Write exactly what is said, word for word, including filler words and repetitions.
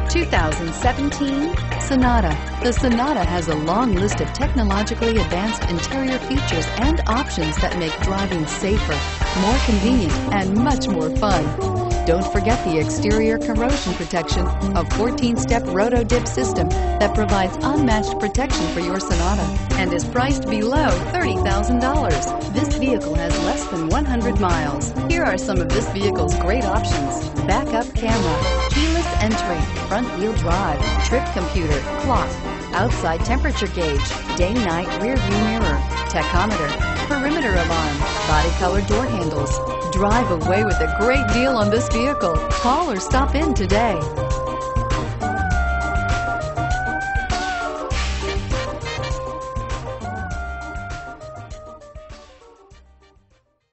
two thousand seventeen Sonata. The Sonata has a long list of technologically advanced interior features and options that make driving safer, more convenient, and much more fun. Don't forget the exterior corrosion protection, a fourteen-step roto-dip system that provides unmatched protection for your Sonata and is priced below thirty thousand dollars. This vehicle has less than one hundred miles. Here are some of this vehicle's great options: backup camera, keyless entry, front-wheel drive, trip computer, clock, outside temperature gauge, day-night rear-view mirror, tachometer, perimeter alarm, body-color door handles. Drive away with a great deal on this vehicle. Call or stop in today.